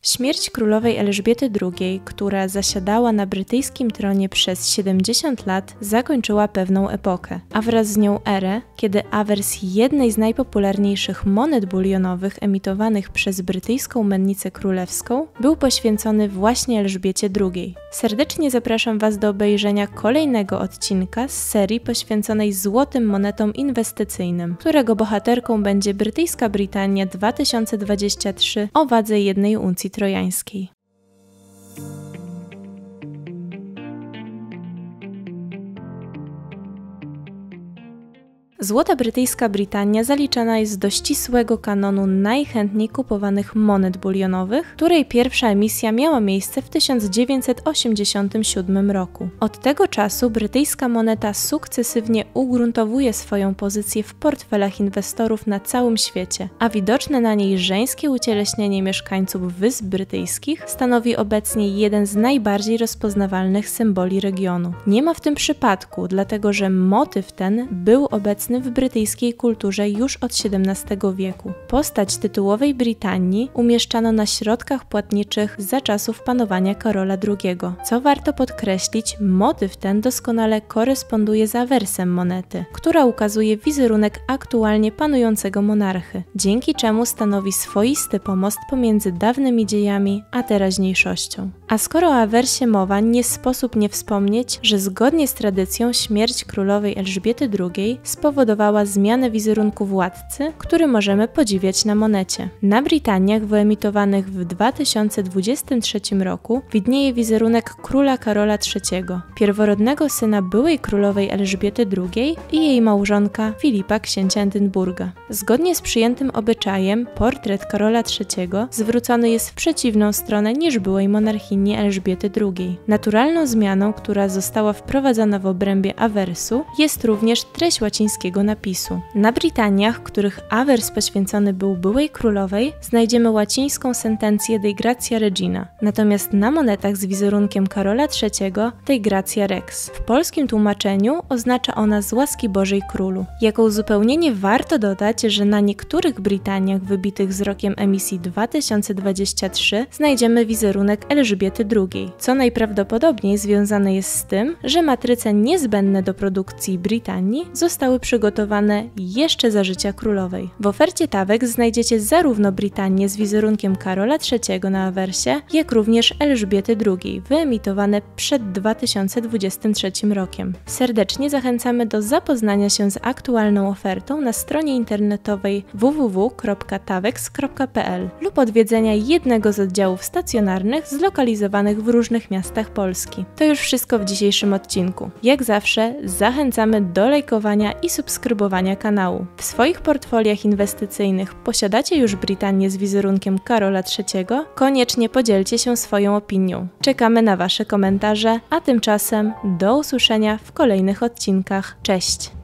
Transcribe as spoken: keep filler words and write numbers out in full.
Śmierć królowej Elżbiety drugiej, która zasiadała na brytyjskim tronie przez siedemdziesiąt lat, zakończyła pewną epokę, a wraz z nią erę, kiedy awers jednej z najpopularniejszych monet bulionowych emitowanych przez brytyjską mennicę królewską był poświęcony właśnie Elżbiecie drugiej. Serdecznie zapraszam Was do obejrzenia kolejnego odcinka z serii poświęconej złotym monetom inwestycyjnym, którego bohaterką będzie brytyjska Britania dwa tysiące dwadzieścia trzy o wadze jednej uncji trojańskiej. Złota brytyjska Britania zaliczana jest do ścisłego kanonu najchętniej kupowanych monet bulionowych, której pierwsza emisja miała miejsce w tysiąc dziewięćset osiemdziesiątym siódmym roku. Od tego czasu brytyjska moneta sukcesywnie ugruntowuje swoją pozycję w portfelach inwestorów na całym świecie, a widoczne na niej żeńskie ucieleśnienie mieszkańców Wysp Brytyjskich stanowi obecnie jeden z najbardziej rozpoznawalnych symboli regionu. Nie ma w tym przypadku, dlatego że motyw ten był obecny w brytyjskiej kulturze już od siedemnastego wieku. Postać tytułowej Britanii umieszczano na środkach płatniczych za czasów panowania Karola drugiego. Co warto podkreślić, motyw ten doskonale koresponduje z awersem monety, która ukazuje wizerunek aktualnie panującego monarchy, dzięki czemu stanowi swoisty pomost pomiędzy dawnymi dziejami a teraźniejszością. A skoro o awersie mowa, nie sposób nie wspomnieć, że zgodnie z tradycją śmierć królowej Elżbiety drugiej spowodowała zmianę wizerunku władcy, który możemy podziwiać na monecie. Na Britaniach wyemitowanych w dwa tysiące dwudziestym trzecim roku widnieje wizerunek króla Karola trzeciego, pierworodnego syna byłej królowej Elżbiety drugiej i jej małżonka Filipa księcia Edynburga. Zgodnie z przyjętym obyczajem portret Karola trzeciego zwrócony jest w przeciwną stronę niż byłej monarchini Elżbiety drugiej. Naturalną zmianą, która została wprowadzona w obrębie awersu, jest również treść łacińskiego napisu. Na Britaniach, których awers poświęcony był byłej królowej, znajdziemy łacińską sentencję Dei Gratia Regina, natomiast na monetach z wizerunkiem Karola trzeciego Dei Gratia Rex. W polskim tłumaczeniu oznacza ona z łaski Bożej królu. Jako uzupełnienie warto dodać, że na niektórych Britaniach wybitych z rokiem emisji dwa tysiące dwadzieścia trzy znajdziemy wizerunek Elżbiety drugiej, co najprawdopodobniej związane jest z tym, że matryce niezbędne do produkcji Britanii zostały przygotowane jeszcze za życia królowej. W ofercie Tawex znajdziecie zarówno Britanię z wizerunkiem Karola trzeciego na awersie, jak również Elżbiety drugiej, wyemitowane przed dwa tysiące dwudziestym trzecim rokiem. Serdecznie zachęcamy do zapoznania się z aktualną ofertą na stronie internetowej w w w kropka tawex kropka p l lub odwiedzenia jednego z oddziałów stacjonarnych zlokalizowanych w różnych miastach Polski. To już wszystko w dzisiejszym odcinku. Jak zawsze zachęcamy do lajkowania i subskrybowania kanału. W swoich portfoliach inwestycyjnych posiadacie już Britanię z wizerunkiem Karola trzeciego? Koniecznie podzielcie się swoją opinią. Czekamy na Wasze komentarze, a tymczasem do usłyszenia w kolejnych odcinkach. Cześć!